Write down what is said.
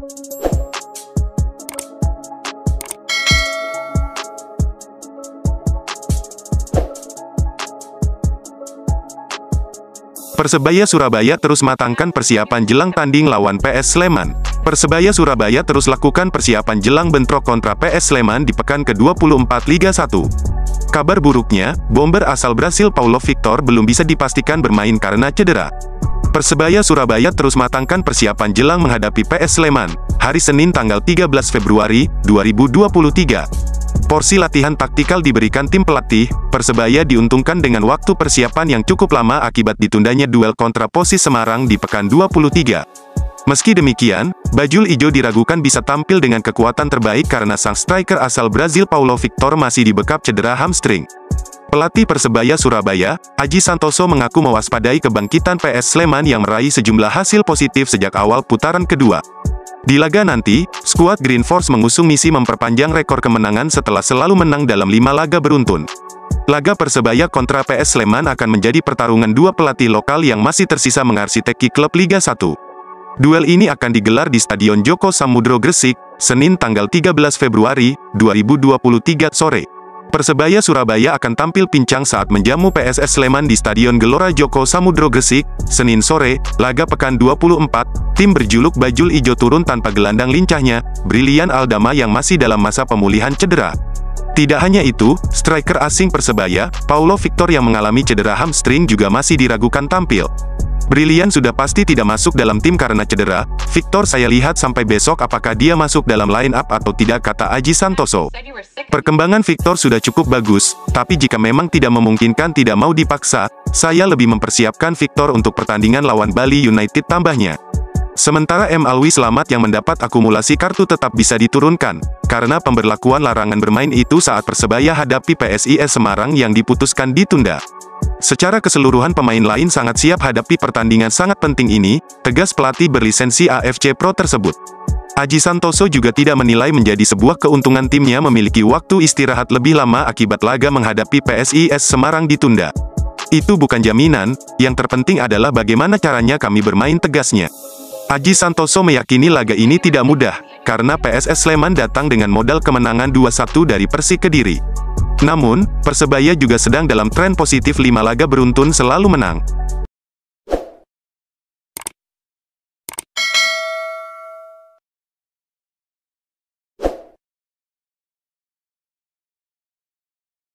Persebaya Surabaya terus matangkan persiapan jelang tanding lawan PS Sleman. Persebaya Surabaya terus lakukan persiapan jelang bentrok kontra PS Sleman di pekan ke-24 Liga 1. Kabar buruknya, bomber asal Brasil Paulo Victor belum bisa dipastikan bermain karena cedera. Persebaya Surabaya terus matangkan persiapan jelang menghadapi PS Sleman, hari Senin tanggal 13 Februari 2023. Porsi latihan taktikal diberikan tim pelatih. Persebaya diuntungkan dengan waktu persiapan yang cukup lama akibat ditundanya duel kontra Persis Semarang di pekan 23. Meski demikian, Bajul Ijo diragukan bisa tampil dengan kekuatan terbaik karena sang striker asal Brasil Paulo Victor masih dibekap cedera hamstring. Pelatih Persebaya Surabaya, Aji Santoso mengaku mewaspadai kebangkitan PS Sleman yang meraih sejumlah hasil positif sejak awal putaran kedua. Di laga nanti, skuad Green Force mengusung misi memperpanjang rekor kemenangan setelah selalu menang dalam 5 laga beruntun. Laga Persebaya kontra PS Sleman akan menjadi pertarungan dua pelatih lokal yang masih tersisa mengarsiteki klub Liga 1. Duel ini akan digelar di Stadion Joko Samudro Gresik, Senin tanggal 13 Februari 2023 sore. Persebaya Surabaya akan tampil pincang saat menjamu PSS Sleman di Stadion Gelora Joko Samudro Gresik, Senin sore. Laga pekan 24, tim berjuluk Bajul Ijo turun tanpa gelandang lincahnya, Brilian Aldama yang masih dalam masa pemulihan cedera. Tidak hanya itu, striker asing Persebaya, Paulo Victor yang mengalami cedera hamstring juga masih diragukan tampil. Brilian sudah pasti tidak masuk dalam tim karena cedera. Victor saya lihat sampai besok apakah dia masuk dalam line up atau tidak, kata Aji Santoso. Perkembangan Victor sudah cukup bagus, tapi jika memang tidak memungkinkan tidak mau dipaksa, saya lebih mempersiapkan Victor untuk pertandingan lawan Bali United, tambahnya. Sementara M. Alwi Selamat yang mendapat akumulasi kartu tetap bisa diturunkan, karena pemberlakuan larangan bermain itu saat Persebaya hadapi PSIS Semarang yang diputuskan ditunda. Secara keseluruhan pemain lain sangat siap hadapi pertandingan sangat penting ini, tegas pelatih berlisensi AFC Pro tersebut. Aji Santoso juga tidak menilai menjadi sebuah keuntungan timnya memiliki waktu istirahat lebih lama akibat laga menghadapi PSIS Semarang ditunda. Itu bukan jaminan, yang terpenting adalah bagaimana caranya kami bermain, tegasnya. Aji Santoso meyakini laga ini tidak mudah, karena PSS Sleman datang dengan modal kemenangan 2-1 dari Persik Kediri. Namun, Persebaya juga sedang dalam tren positif 5 laga beruntun selalu menang.